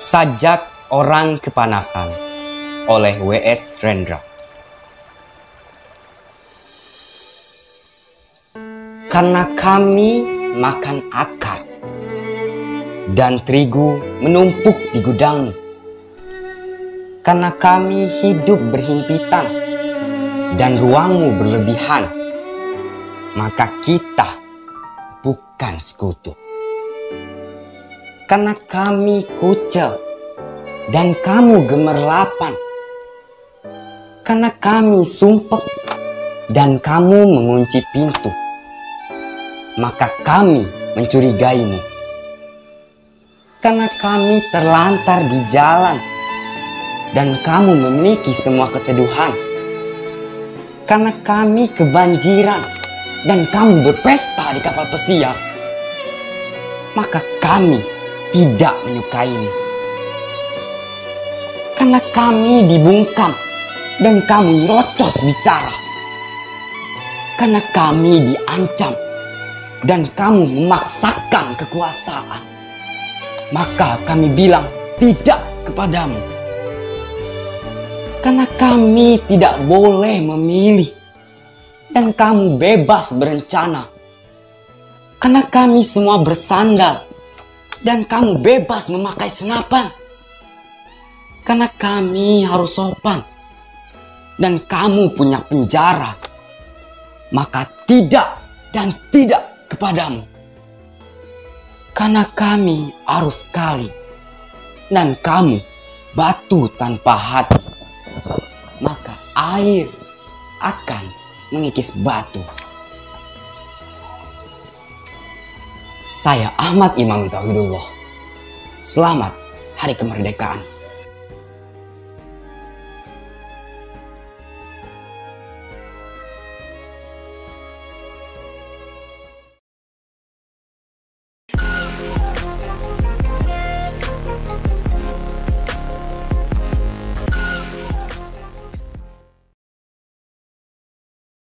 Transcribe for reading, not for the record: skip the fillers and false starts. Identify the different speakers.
Speaker 1: Sajak Orang Kepanasan oleh W.S. Rendra. Karena kami makan akar dan terigu menumpuk di gudangmu, karena kami hidup berhimpitan dan ruangmu berlebihan, maka kita bukan sekutu. Karena kami kucel dan kamu gemerlapan, karena kami sumpek dan kamu mengunci pintu, maka kami mencurigaimu. Karena kami terlantar di jalan dan kamu memiliki semua keteduhan, karena kami kebanjiran dan kamu berpesta di kapal pesiar, maka kami tidak menyukaimu. Karena kami dibungkam dan kamu nyerocos bicara, karena kami diancam dan kamu memaksakan kekuasaan, maka kami bilang tidak kepadamu. Karena kami tidak boleh memilih dan kamu bebas berencana, karena kami semua bersandal dan kamu bebas memakai senapan, karena kami harus sopan dan kamu punya penjara, maka tidak dan tidak kepadamu. Karena kami arus kali dan kamu batu tanpa hati, maka air akan mengikis batu. Saya Ahmad Imam Tauhidullah. Selamat Hari Kemerdekaan.